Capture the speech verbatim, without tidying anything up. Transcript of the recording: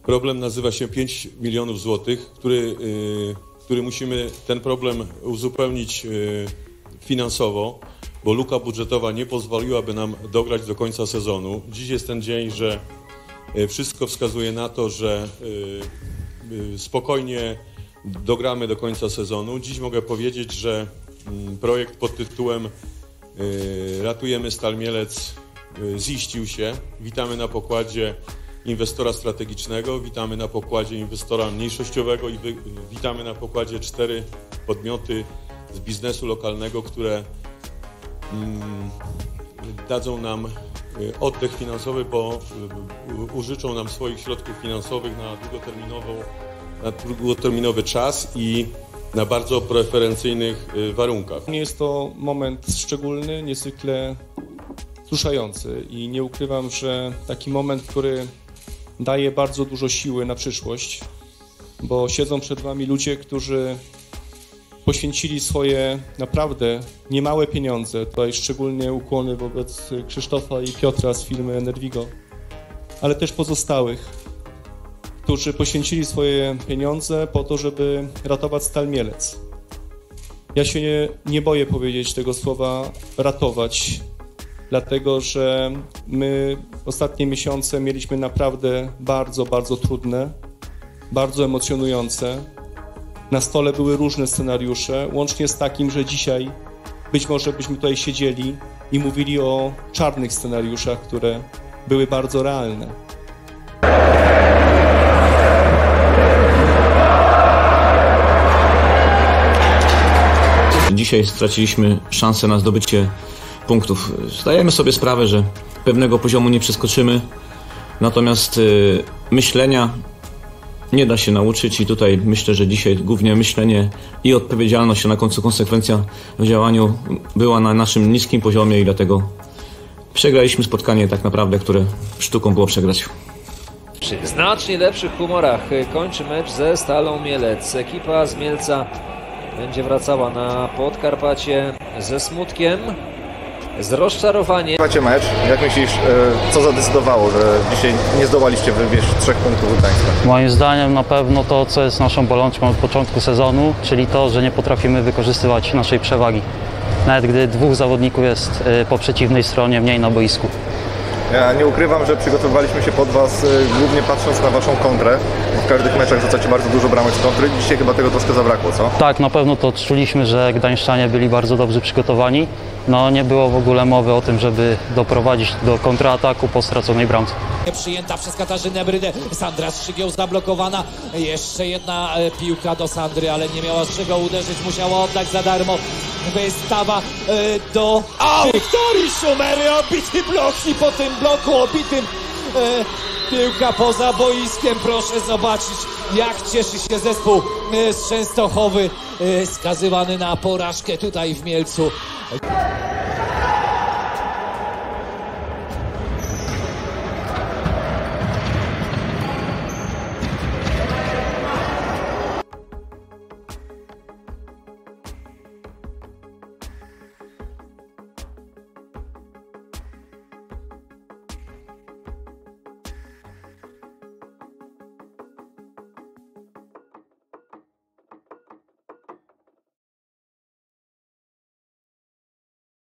problem nazywa się pięć milionów złotych, który, który musimy ten problem uzupełnić finansowo, bo luka budżetowa nie pozwoliłaby nam dograć do końca sezonu. Dziś jest ten dzień, że wszystko wskazuje na to, że spokojnie dogramy do końca sezonu. Dziś mogę powiedzieć, że projekt pod tytułem Ratujemy Stal Mielec ziścił się. Witamy na pokładzie inwestora strategicznego, witamy na pokładzie inwestora mniejszościowego i wy, witamy na pokładzie cztery podmioty z biznesu lokalnego, które mm, dadzą nam oddech finansowy, bo użyczą nam swoich środków finansowych na długoterminową, na długoterminowy czas i na bardzo preferencyjnych warunkach. Jest to moment szczególny, niezwykle wzruszający i nie ukrywam, że taki moment, który daje bardzo dużo siły na przyszłość, bo siedzą przed wami ludzie, którzy poświęcili swoje naprawdę niemałe pieniądze. Tutaj szczególnie ukłony wobec Krzysztofa i Piotra z firmy Enervigo, ale też pozostałych, którzy poświęcili swoje pieniądze po to, żeby ratować Stal Mielec. Ja się nie, nie boję powiedzieć tego słowa ratować, dlatego że my ostatnie miesiące mieliśmy naprawdę bardzo, bardzo trudne, bardzo emocjonujące. Na stole były różne scenariusze, łącznie z takim, że dzisiaj być może byśmy tutaj siedzieli i mówili o czarnych scenariuszach, które były bardzo realne. Dzisiaj straciliśmy szansę na zdobycie punktów. Zdajemy sobie sprawę, że pewnego poziomu nie przeskoczymy, natomiast y, myślenia nie da się nauczyć i tutaj myślę, że dzisiaj głównie myślenie i odpowiedzialność, a na końcu konsekwencja w działaniu była na naszym niskim poziomie i dlatego przegraliśmy spotkanie tak naprawdę, które sztuką było przegrać. W znacznie lepszych humorach kończy mecz ze Stalą Mielec. Ekipa z Mielca będzie wracała na Podkarpacie ze smutkiem, z rozczarowaniem. Macie mecz. Jak myślisz, co zadecydowało, że dzisiaj nie zdołaliście wywieźć trzech punktów u Gdańska? Moim zdaniem na pewno to, co jest naszą bolączką od początku sezonu, czyli to, że nie potrafimy wykorzystywać naszej przewagi. Nawet gdy dwóch zawodników jest po przeciwnej stronie, mniej na boisku. Ja nie ukrywam, że przygotowywaliśmy się pod was głównie patrząc na waszą kontrę. W każdych meczach rzucacie bardzo dużo bramek z kontry. Dzisiaj chyba tego troszkę zabrakło, co? Tak, na pewno to odczuliśmy, że gdańszczanie byli bardzo dobrze przygotowani. No nie było w ogóle mowy o tym, żeby doprowadzić do kontrataku po straconej bramce. Przyjęta przez Katarzynę Brydę. Sandra Strzygieł zablokowana. Jeszcze jedna piłka do Sandry, ale nie miała z czego uderzyć. Musiała oddać za darmo. Wystawa e, do Wiktorii Szumery. Obity blok i po tym bloku obitym e, piłka poza boiskiem. Proszę zobaczyć, jak cieszy się zespół e, z Częstochowy, e, skazywany na porażkę tutaj w Mielcu.